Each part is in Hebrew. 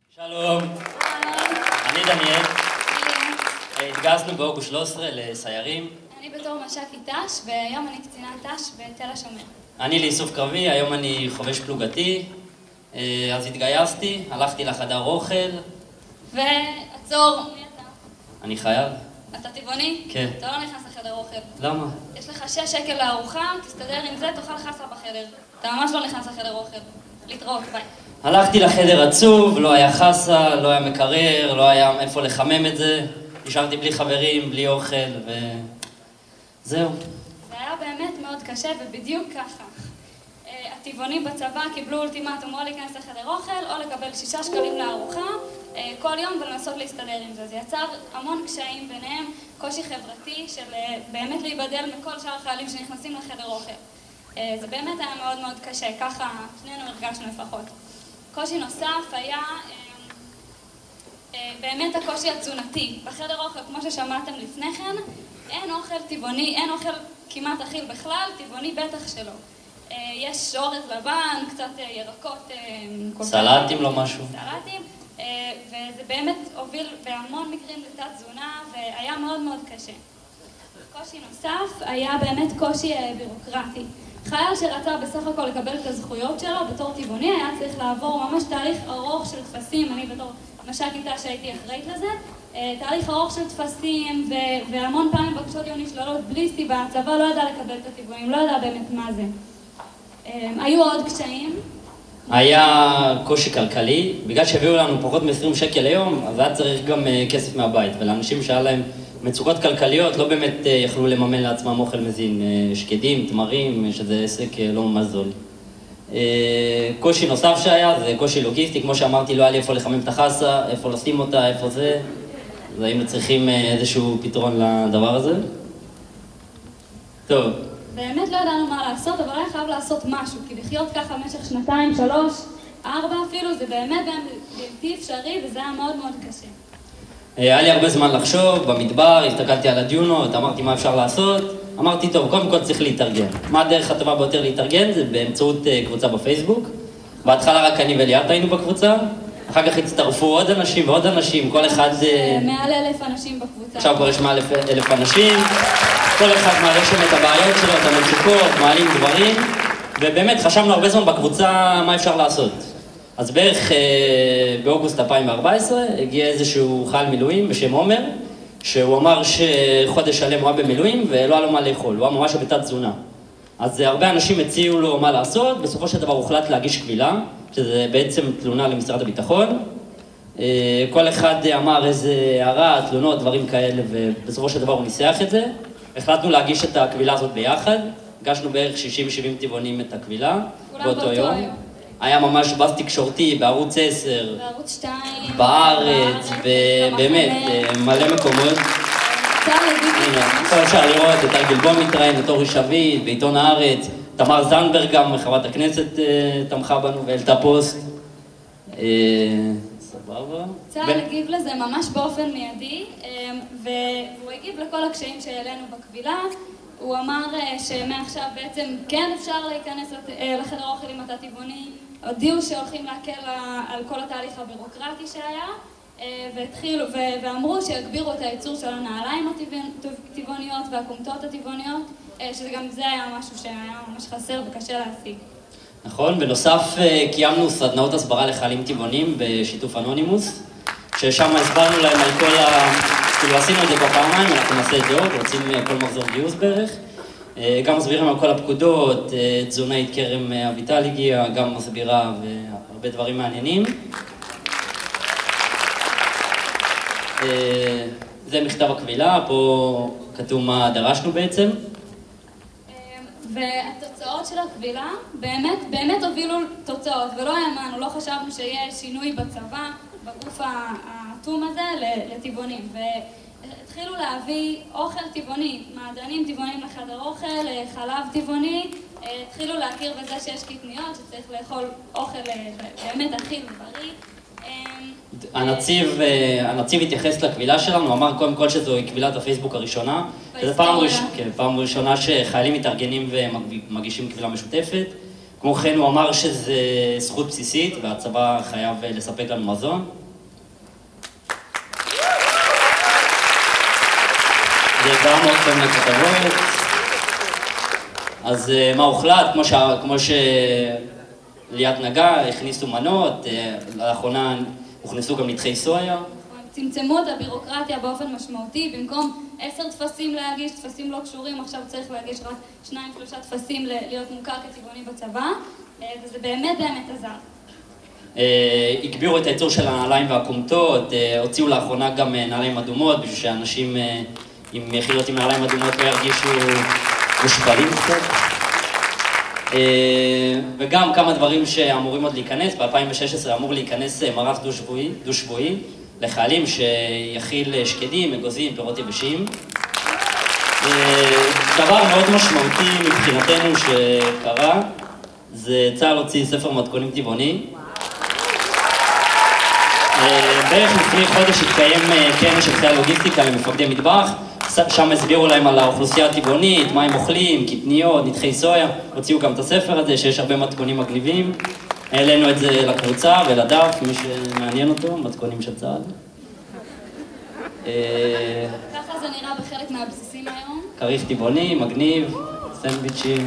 שלום, אני דניאל. התגייסנו באוגוסט 13 לסיירים. אני בתור מש"קית ת"ש, והיום אני קצינת ת"ש בתל השומר. אני לאיסוף קרבי, היום אני חובש פלוגתי. אז התגייסתי, הלכתי לחדר אוכל. ועצור, מי אתה? אני חייל. אתה טבעוני? כן. אתה לא נכנס לחדר אוכל. למה? יש לך 6 שקל לארוחה, תסתדר עם זה, תאכל חסה בחדר. אתה ממש לא נכנס לחדר אוכל. להתראות, ביי. הלכתי לחדר עצוב, לא היה חסה, לא היה מקרר, לא היה איפה לחמם את זה. נשארתי בלי חברים, בלי אוכל, וזהו. זה היה באמת מאוד קשה, ובדיוק ככה. הטבעונים בצבא קיבלו אולטימטום או להיכנס לחדר אוכל, או לקבל 6 שקלים לארוחה כל יום ולנסות להסתדר עם זה. זה יצר המון קשיים ביניהם, קושי חברתי של באמת להיבדל מכל שאר החיילים שנכנסים לחדר אוכל. זה באמת היה מאוד מאוד קשה, ככה שנינו הרגשנו לפחות. קושי נוסף היה באמת הקושי התזונתי. בחדר אוכל, כמו ששמעתם לפני כן, אין אוכל טבעוני, אין אוכל כמעט אכיל בכלל, טבעוני בטח שלא. יש אורז לבן, קצת ירקות... סלטים לא משהו. סלטים, וזה באמת הוביל בהמון מקרים לתת תזונה, והיה מאוד מאוד קשה. קושי נוסף היה באמת קושי בירוקרטי. חייל שרצה בסך הכל לקבל את הזכויות שלו בתור טבעוני, היה צריך לעבור ממש תהליך ארוך של טפסים, אני בתור מש"קית ת"ש שהייתי אחראית לזה, תהליך ארוך של טפסים, והמון פעמים בקשות היו נשללות בלי סיבה, הצבא לא ידע לקבל את הטבעונים, לא ידע באמת מה זה. היו עוד קשיים? היה קושי כלכלי, בגלל שהביאו לנו פחות מ-20 שקל ליום, אז היה צריך גם כסף מהבית, ולאנשים שהיה להם מצוקות כלכליות לא באמת יכלו לממן לעצמם אוכל מזין, שקדים, תמרים, שזה עסק לא ממש זול. קושי נוסף שהיה זה קושי לוגיסטי, כמו שאמרתי, לא היה לי איפה לחמם את החסה, איפה לשים אותה, איפה זה, אז היינו צריכים איזשהו פתרון לדבר הזה. טוב. באמת לא ידענו מה לעשות, אבל היה חייב לעשות משהו, כי לחיות ככה במשך 2, 3, 4 אפילו, זה באמת בלתי אפשרי, וזה היה מאוד מאוד קשה. היה לי הרבה זמן לחשוב, במדבר, הסתכלתי על הדיונות, אמרתי מה אפשר לעשות, אמרתי טוב, קודם כל צריך להתארגן. מה הדרך הטובה ביותר להתארגן? זה באמצעות קבוצה בפייסבוק. בהתחלה רק אני וליאת היינו בקבוצה, אחר כך הצטרפו עוד אנשים ועוד אנשים, כל אחד... מעל 1,000 אנשים בקבוצה. עכשיו כבר יש מעל 1,000 אנשים, כל אחד מעלה שם את הבעיות שלו, את המצוקות, מעלים דברים, ובאמת חשבנו הרבה זמן בקבוצה מה אפשר לעשות. אז בערך באוגוסט 2014 הגיע איזשהו חייל מילואים בשם עומר, שהוא אמר שחודש שלם הוא היה במילואים ולא היה לו מה לאכול, הוא היה ממש בתת תזונה. אז הרבה אנשים הציעו לו מה לעשות, בסופו של דבר הוחלט להגיש קבילה, שזה בעצם תלונה למשרד הביטחון. כל אחד אמר איזה הערה, תלונות, דברים כאלה, ובסופו של דבר הוא ניסח את זה. החלטנו להגיש את הקבילה הזאת ביחד, הגשנו בערך 60-70 טבעונים את הקבילה באותו יום. היה ממש באז תקשורתי בערוץ 10, בערוץ 2, בארץ, ובאמת, מלא מקומות. פה אפשר לראות את ארגלבון מתראיין, את אורי שביט, בעיתון הארץ, תמר זנדברג גם, חברת הכנסת, תמכה בנו והעלתה פוסט. סבבה. צה"ל הגיב לזה ממש באופן מיידי, והוא הגיב לכל הקשיים שהעלינו בקבילה. הוא אמר שמעכשיו בעצם כן אפשר להיכנס לחדר אוכל עם אתה טבעוני, הודיעו שהולכים להקל על כל התהליך הבירוקרטי שהיה, ואמרו שיגבירו את הייצור של הנעליים הטבעוניות והקומטות הטבעוניות, שגם זה היה משהו שהיה ממש חסר וקשה להשיג. נכון, בנוסף קיימנו סדנאות הסברה לחיילים טבעונים בשיתוף אנונימוס, ששם הסברנו להם על כל כאילו עשינו את זה כבר פעמיים, אנחנו נעשה את זה עוד, רוצים כל מחזור גיוס בערך. גם מסבירים על כל הפקודות, תזונאית כרם אביטל הגיעה, גם מסבירה והרבה דברים מעניינים. זה מכתב הקבילה, פה כתוב מה דרשנו בעצם. והתוצאות של הקבילה באמת הובילו תוצאות, ולא האמנו, לא חשבנו שיהיה שינוי בצבא, בגוף האטום הזה, לטבעונים. והתחילו להביא אוכל טבעוני, מעדנים טבעונים לחדר אוכל, חלב טבעוני, התחילו להכיר בזה שיש קטניות, שצריך לאכול אוכל באמת אכיל ובריא. הנציב התייחס לקבילה שלנו, אמר קודם כל שזו קבילת הפייסבוק הראשונה. זו פעם ראשונה שחיילים מתארגנים ומגישים קבילה משותפת, כמו כן הוא אמר שזה זכות בסיסית והצבא חייב לספק לנו מזון. זה גם מאוד טוב לכתבות. אז מה הוחלט? כמו שליאת נגע, הכניסו מנות, לאחרונה הוכנסו גם נתחי סויה. צמצמו את הבירוקרטיה באופן משמעותי, במקום 10 טפסים להגיש, טפסים לא קשורים, עכשיו צריך להגיש רק 2-3 טפסים להיות מוכר כטבעוני בצבא, וזה באמת עזר. הגבירו את הייצור של הנעליים והקומטות, הוציאו לאחרונה גם נעליים אדומות, בשביל שאנשים עם יחידות עם נעליים אדומות לא ירגישו מושפלים קצת. וגם כמה דברים שאמורים עוד להיכנס, ב-2016 אמור להיכנס מערך דו-שבועי לחיילים שיכיל שקדים, אגוזים, פירות יבשים. דבר מאוד משמעותי מבחינתנו שקרה, זה צה"ל הוציא ספר מתכונים טבעוני. בערך לפני חודש התקיים כנס של חיל לוגיסטיקה למפקדי מטבח, שם הסבירו להם על האוכלוסייה הטבעונית, מה הם אוכלים, קטניות, נתחי סויה, הוציאו גם את הספר הזה שיש הרבה מתכונים מגניבים. העלינו את זה לקבוצה ולדף, מי שמעניין אותו, מתכונים של צה"ל. ככה זה נראה בחלק מהבסיסים היום. כריך טבעוני, מגניב, סנדוויצ'ים.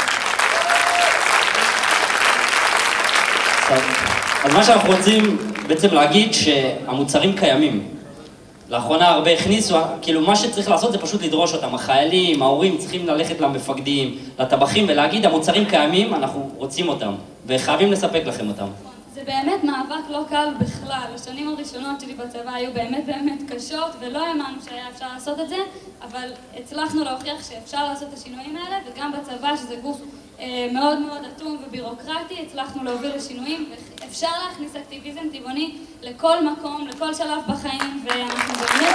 אז מה שאנחנו רוצים בעצם להגיד שהמוצרים קיימים. לאחרונה הרבה הכניסו, כאילו מה שצריך לעשות זה פשוט לדרוש אותם. החיילים, ההורים צריכים ללכת למפקדים, לטבחים ולהגיד המוצרים קיימים, אנחנו רוצים אותם וחייבים לספק לכם אותם. זה באמת מאבק לא קל בכלל. השנים הראשונות שלי בצבא היו באמת קשות ולא האמנו שהיה אפשר לעשות את זה, אבל הצלחנו להוכיח שאפשר לעשות את השינויים האלה, וגם בצבא שזה גוף מאוד מאוד אטום ובירוקרטי, הצלחנו להוביל לשינויים, ואפשר להכניס אקטיביזם טבעוני לכל מקום, לכל שלב בחיים, ואנחנו באמת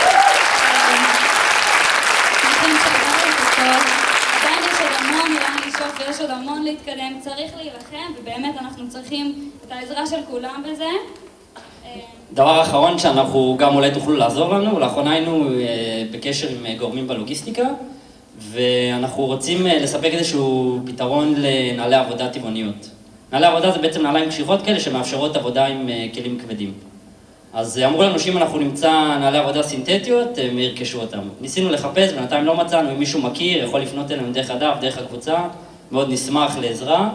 שמחים שעברנו את הכל. עדיין יש עוד המון לאן לשאוף ויש עוד המון להתקדם, צריך להילחם, ובאמת אנחנו צריכים את העזרה של כולם בזה. דבר אחרון שאנחנו גם אולי תוכלו לעזור לנו, לאחרונה היינו בקשר עם גורמים בלוגיסטיקה, ואנחנו רוצים לספק איזשהו פתרון לנעלי עבודה טבעוניות. נעלי עבודה זה בעצם נעליים קשיחות כאלה שמאפשרות עבודה עם כלים כבדים. אז אמרו לנו שאם אנחנו נמצא נעלי עבודה סינתטיות, הם ירכשו אותם. ניסינו לחפש, בינתיים לא מצאנו, אם מישהו מכיר, יכול לפנות אלינו דרך הדף, דרך הקבוצה, מאוד נשמח לעזרה.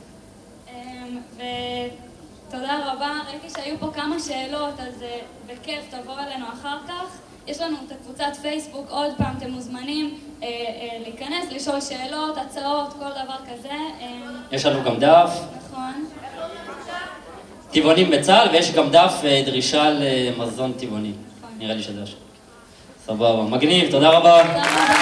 ותודה רבה, ראיתי שהיו פה כמה שאלות, אז בכיף תבואו אלינו אחר כך. יש לנו את הקבוצת פייסבוק, עוד פעם אתם מוזמנים להיכנס, לשאול שאלות, הצעות, כל דבר כזה. יש לנו גם דף. נכון. טבעונים בצה"ל, ויש גם דף דרישה למזון טבעוני. נראה לי שזה השם. סבבה. מגניב, תודה רבה.